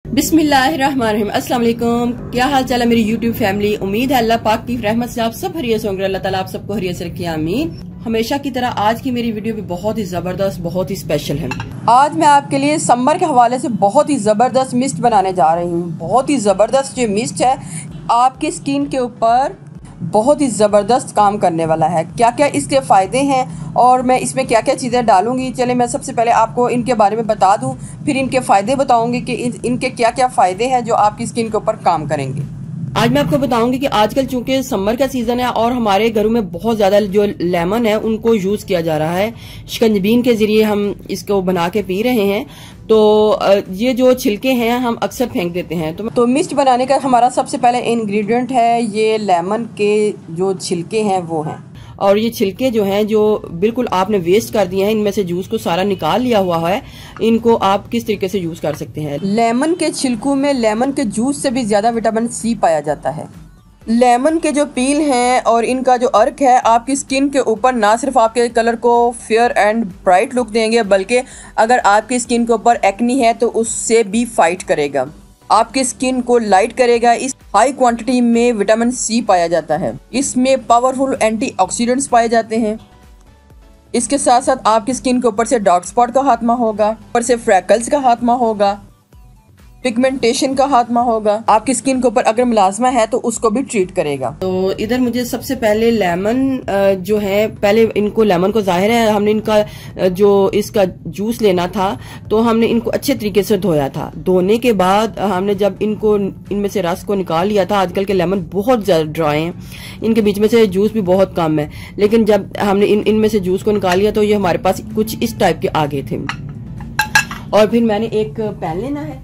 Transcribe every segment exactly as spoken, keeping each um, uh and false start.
बिस्मिल्लाहिर्रहमानिर्रहीम। अस्सलाम वालेकुम। क्या हाल चाल है मेरी यूट्यूब फैमिली। उम्मीद है अल्लाह पाक की रहमत से आप सब हरियत होंगे। अल्लाह ताला आप सबको हरियत से रखे, आमीन। हमेशा की तरह आज की मेरी वीडियो भी बहुत ही जबरदस्त, बहुत ही स्पेशल है। आज मैं आपके लिए समर के हवाले से बहुत ही जबरदस्त मिस्ट बनाने जा रही हूँ। बहुत ही जबरदस्त ये मिस्ट है, आपकी स्किन के ऊपर बहुत ही ज़बरदस्त काम करने वाला है। क्या क्या इसके फ़ायदे हैं और मैं इसमें क्या क्या चीज़ें डालूंगी, चले मैं सबसे पहले आपको इनके बारे में बता दूं, फिर इनके फ़ायदे बताऊंगी कि इन, इनके क्या क्या फ़ायदे हैं जो आपकी स्किन के ऊपर काम करेंगे। आज मैं आपको बताऊंगी कि आजकल चूंकि समर का सीज़न है और हमारे घरों में बहुत ज़्यादा जो लेमन है उनको यूज़ किया जा रहा है। शिकंजबीन के ज़रिए हम इसको बना के पी रहे हैं। तो ये जो छिलके हैं हम अक्सर फेंक देते हैं। तो, तो मिस्ट बनाने का हमारा सबसे पहले इंग्रेडिएंट है ये लेमन के जो छिलके हैं वो हैं। और ये छिलके जो हैं जो बिल्कुल आपने वेस्ट कर दिए हैं, इनमें से जूस को सारा निकाल लिया हुआ है। इनको आप किस तरीके से यूज कर सकते हैं। लेमन के छिलकों में लेमन के जूस से भी ज्यादा विटामिन सी पाया जाता है। लेमन के जो पील हैं और इनका जो अर्क है आपकी स्किन के ऊपर ना सिर्फ आपके कलर को फेयर एंड ब्राइट लुक देंगे, बल्कि अगर आपकी स्किन के ऊपर एक्नी है तो उससे भी फाइट करेगा, आपकी स्किन को लाइट करेगा। इस हाई क्वांटिटी में विटामिन सी पाया जाता है। इसमें पावरफुल एंटीऑक्सीडेंट्स पाए जाते हैं। इसके साथ साथ आपकी स्किन के ऊपर से डार्क स्पॉट का खात्मा होगा, ऊपर से फ्रैकल्स का खात्मा होगा, पिगमेंटेशन का खात्मा होगा। आपकी स्किन के ऊपर अगर मुलाजमा है तो उसको भी ट्रीट करेगा। तो इधर मुझे सबसे पहले लेमन जो है, पहले इनको लेमन को जाहिर है हमने इनका जो इसका जूस लेना था तो हमने इनको अच्छे तरीके से धोया था। धोने के बाद हमने जब इनको इनमें से रस को निकाल लिया था, आजकल के लेमन बहुत ज्यादा ड्राई हैं, इनके बीच में से जूस भी बहुत कम है, लेकिन जब हमने इन इनमें से जूस को निकाल लिया तो ये हमारे पास कुछ इस टाइप के आ गए थे। और फिर मैंने एक पैन लेना है,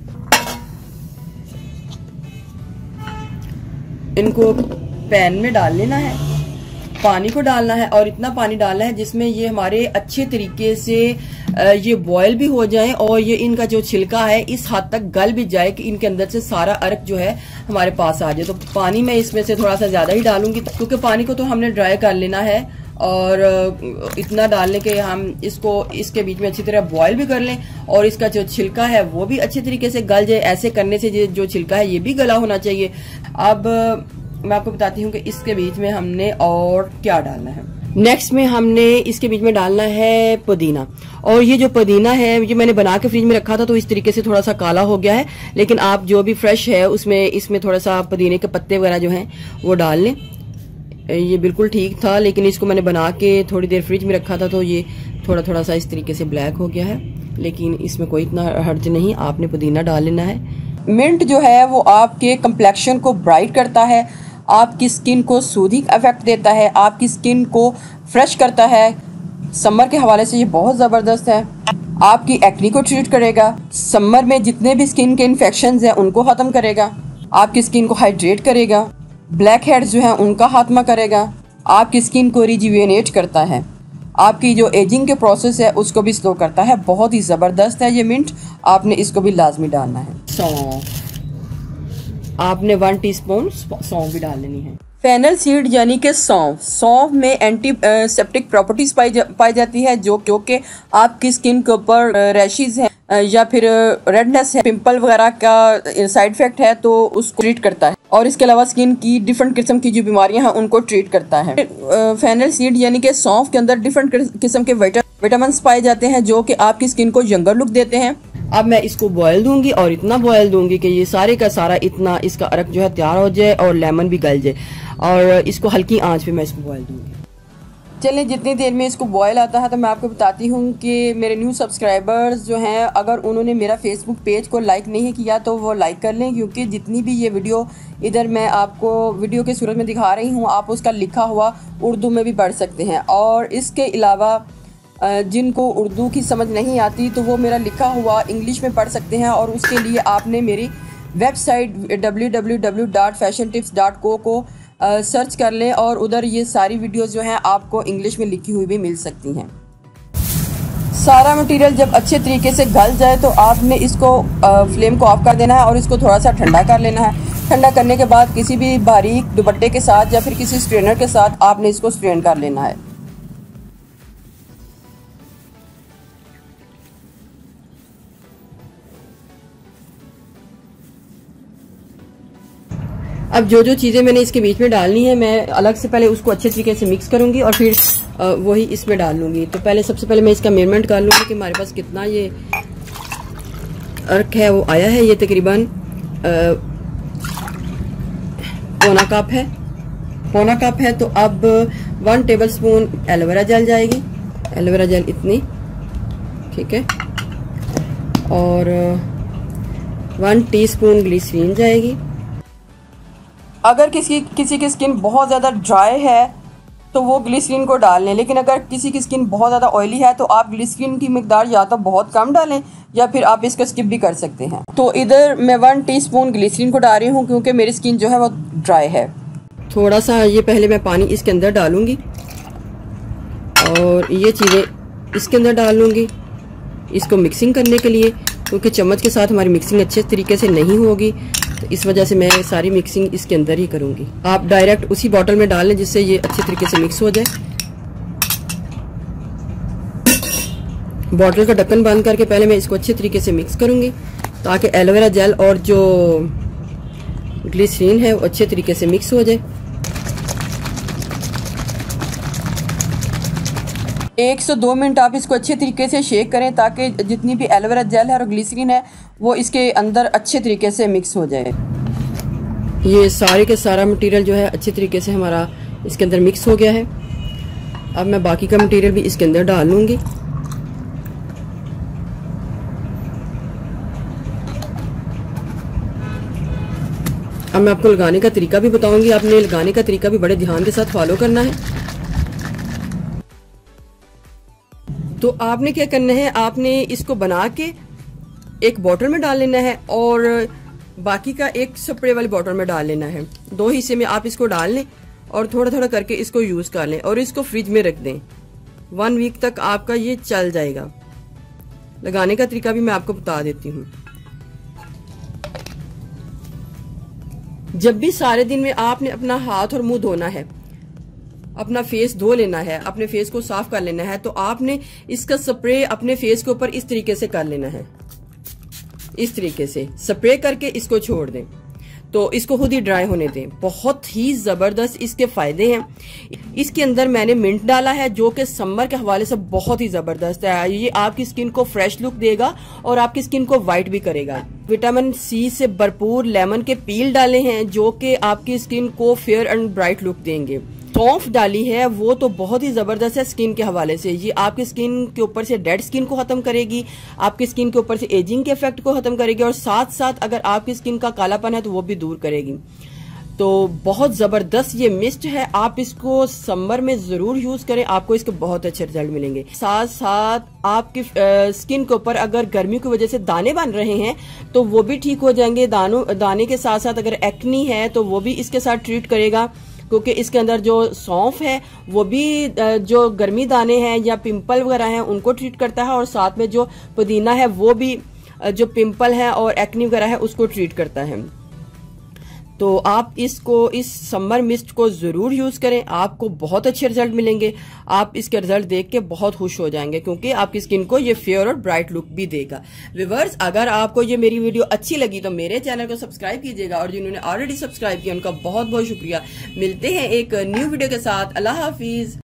इनको पैन में डाल लेना है, पानी को डालना है और इतना पानी डालना है जिसमें ये हमारे अच्छे तरीके से ये बॉयल भी हो जाए और ये इनका जो छिलका है इस हद तक गल भी जाए कि इनके अंदर से सारा अर्क जो है हमारे पास आ जाए। तो पानी मैं इसमें से थोड़ा सा ज्यादा ही डालूंगी क्योंकि पानी को तो हमने ड्राई कर लेना है और इतना डालने के हम इसको इसके बीच में अच्छी तरह बॉयल भी कर लें और इसका जो छिलका है वो भी अच्छे तरीके से गल जाए। ऐसे करने से जो छिलका है ये भी गला होना चाहिए। अब मैं आपको बताती हूँ कि इसके बीच में हमने और क्या डालना है। नेक्स्ट में हमने इसके बीच में डालना है पुदीना। और ये जो पुदीना है ये मैंने बना के फ्रिज में रखा था तो इस तरीके से थोड़ा सा काला हो गया है, लेकिन आप जो भी फ्रेश है उसमें इसमें थोड़ा सा पुदीने के पत्ते वगैरह जो हैं वो डाल लें। ये बिल्कुल ठीक था, लेकिन इसको मैंने बना के थोड़ी देर फ्रिज में रखा था तो ये थोड़ा थोड़ा सा इस तरीके से ब्लैक हो गया है, लेकिन इसमें कोई इतना हर्ज नहीं, आपने पुदीना डाल लेना है। मिंट जो है वो आपके कंप्लेक्शन को ब्राइट करता है, आपकी स्किन को सूदिंग इफेक्ट देता है, आपकी स्किन को फ्रेश करता है। समर के हवाले से ये बहुत ज़बरदस्त है। आपकी एक्नी को ट्रीट करेगा, समर में जितने भी स्किन के इन्फेक्शंस हैं उनको ख़त्म करेगा, आपकी स्किन को हाइड्रेट करेगा, ब्लैक हेड्स जो हैं उनका खात्मा करेगा, आपकी स्किन को रिजुवेनेट करता है, आपकी जो एजिंग के प्रोसेस है उसको भी स्लो करता है। बहुत ही ज़बरदस्त है ये मिंट, आपने इसको भी लाजमी डालना है। सौंफ, आपने वन टीस्पून सौंफ भी डाल लेनी है। फेनल सीड यानी कि सौंफ, सौंफ में एंटी सेप्टिक प्रॉपर्टीज पाई जा, पाई जाती है जो क्योंकि आपकी स्किन के ऊपर रैशेज है या फिर रेडनेस है, पिंपल वगैरह का साइड इफेक्ट है तो उसको ट्रीट करता है। और इसके अलावा स्किन की डिफरेंट किस्म की जो बीमारियां हैं उनको ट्रीट करता है। फेनल सीड यानी कि सौंफ के अंदर डिफरेंट किस्म के विटामिन पाए जाते हैं जो कि आपकी स्किन को यंगर लुक देते हैं। अब मैं इसको बॉयल दूंगी और इतना बॉयल दूंगी कि ये सारे का सारा इतना इसका अर्क जो है तैयार हो जाए और लेमन भी गल जाए, और इसको हल्की आंच पे मैं इसको बॉयल दूंगी। चलें, जितनी देर में इसको बॉयल आता है तो मैं आपको बताती हूँ कि मेरे न्यू सब्सक्राइबर्स जो हैं अगर उन्होंने मेरा फेसबुक पेज को लाइक नहीं किया तो वो लाइक कर लें, क्योंकि जितनी भी ये वीडियो इधर मैं आपको वीडियो के सूरत में दिखा रही हूँ आप उसका लिखा हुआ उर्दू में भी पढ़ सकते हैं। और इसके अलावा जिनको उर्दू की समझ नहीं आती तो वो मेरा लिखा हुआ इंग्लिश में पढ़ सकते हैं, और उसके लिए आपने मेरी website W W W dot fashion tips dot co को सर्च कर लें और उधर ये सारी वीडियोस जो हैं आपको इंग्लिश में लिखी हुई भी मिल सकती हैं। सारा मटेरियल जब अच्छे तरीके से गल जाए तो आपने इसको फ्लेम को ऑफ कर देना है और इसको थोड़ा सा ठंडा कर लेना है। ठंडा करने के बाद किसी भी बारीक दुपट्टे के साथ या फिर किसी स्ट्रेनर के साथ आपने इसको स्ट्रेन कर लेना है। अब जो जो चीजें मैंने इसके बीच में डालनी है मैं अलग से पहले उसको अच्छे तरीके से मिक्स करूंगी और फिर वही इसमें डाल लूंगी। तो पहले सबसे पहले मैं इसका मेजरमेंट कर लूंगी कि हमारे पास कितना ये अर्क है वो आया है। ये तकरीबन पौना कप है, पौना कप है। तो अब one tablespoon aloe vera gel जाएगी, एलोवेरा जेल इतनी, ठीक है। और वन टीस्पून ग्लिसरीन जाएगी। अगर किसी किसी की स्किन बहुत ज़्यादा ड्राई है तो वो ग्लिसरीन को डाल लें, लेकिन अगर किसी की स्किन बहुत ज़्यादा ऑयली है तो आप ग्लिसरीन की मिकदार या तो बहुत कम डालें या फिर आप इसको स्किप भी कर सकते हैं। तो इधर मैं वन टीस्पून ग्लिसरीन को डाल रही हूँ क्योंकि मेरी स्किन जो है वो ड्राई है। थोड़ा सा ये पहले मैं पानी इसके अंदर डालूंगी और ये चीज़ें इसके अंदर डाल लूँगी इसको मिक्सिंग करने के लिए, क्योंकि चम्मच के साथ हमारी मिक्सिंग अच्छे तरीके से नहीं होगी। तो इस वजह से मैं सारी मिक्सिंग इसके अंदर ही करूंगी। आप डायरेक्ट उसी बॉटल में डाल लें जिससे ये अच्छे तरीके से मिक्स हो जाए। बॉटल का ढक्कन बंद करके पहले मैं इसको अच्छे तरीके से मिक्स करूंगी ताकि एलोवेरा जेल और जो ग्लिसरीन है वो अच्छे तरीके से मिक्स हो जाए। एक से दो मिनट आप इसको अच्छे तरीके से शेक करें ताकि जितनी भी एलोवेरा जेल है और ग्लिसरीन है वो इसके अंदर अच्छे तरीके से मिक्स हो जाए। ये सारे के सारा मटेरियल जो है अच्छे तरीके से हमारा इसके अंदर मिक्स हो गया है। अब मैं बाकी का मटेरियल भी इसके अंदर डाल लूंगी। अब मैं आपको लगाने का तरीका भी बताऊंगी। आपने लगाने का तरीका भी बड़े ध्यान के साथ फॉलो करना है। तो आपने क्या करना है, आपने इसको बना के एक बॉटल में डाल लेना है और बाकी का एक स्प्रे वाली बॉटल में डाल लेना है। दो हिस्से में आप इसको डाल लें और थोड़ा थोड़ा करके इसको यूज कर लें और इसको फ्रिज में रख दें। वन वीक तक आपका ये चल जाएगा। लगाने का तरीका भी मैं आपको बता देती हूँ। जब भी सारे दिन में आपने अपना हाथ और मुंह धोना है, अपना फेस धो लेना है, अपने फेस को साफ कर लेना है, तो आपने इसका स्प्रे अपने फेस के ऊपर इस तरीके से कर लेना है। इस तरीके से स्प्रे करके इसको छोड़ दें, तो इसको खुद ही ड्राई होने दें। बहुत ही जबरदस्त इसके फायदे हैं। इसके अंदर मैंने मिंट डाला है जो कि समर के हवाले से बहुत ही जबरदस्त है। ये आपकी स्किन को फ्रेश लुक देगा और आपकी स्किन को व्हाइट भी करेगा। विटामिन सी से भरपूर लेमन के पील डाले हैं जो कि आपकी स्किन को फेयर एंड ब्राइट लुक देंगे। सौंफ डाली है वो तो बहुत ही जबरदस्त है स्किन के हवाले से। ये आपकी स्किन के ऊपर से डेड स्किन को खत्म करेगी, आपकी स्किन के ऊपर से एजिंग के इफेक्ट को खत्म करेगी और साथ साथ अगर आपकी स्किन का कालापन है तो वो भी दूर करेगी। तो बहुत जबरदस्त ये मिस्ट है। आप इसको समर में जरूर यूज करें, आपको इसके बहुत अच्छे रिजल्ट मिलेंगे। साथ साथ आपकी स्किन के ऊपर अगर गर्मी की वजह से दाने बन रहे हैं तो वो भी ठीक हो जाएंगे। दानों दाने के साथ साथ अगर एक्नी है तो वो भी इसके साथ ट्रीट करेगा, क्योंकि इसके अंदर जो सौंफ है वो भी जो गर्मी दाने हैं या पिंपल वगैरह हैं उनको ट्रीट करता है और साथ में जो पुदीना है वो भी जो पिंपल है और एक्नी वगैरह है उसको ट्रीट करता है। तो आप इसको इस समर मिस्ट को जरूर यूज करें, आपको बहुत अच्छे रिजल्ट मिलेंगे। आप इसके रिजल्ट देख के बहुत खुश हो जाएंगे क्योंकि आपकी स्किन को ये फेयर और ब्राइट लुक भी देगा। व्यूअर्स, अगर आपको ये मेरी वीडियो अच्छी लगी तो मेरे चैनल को सब्सक्राइब कीजिएगा और जिन्होंने ऑलरेडी सब्सक्राइब किया उनका बहुत बहुत शुक्रिया। मिलते हैं एक न्यू वीडियो के साथ। अल्लाह हाफिज।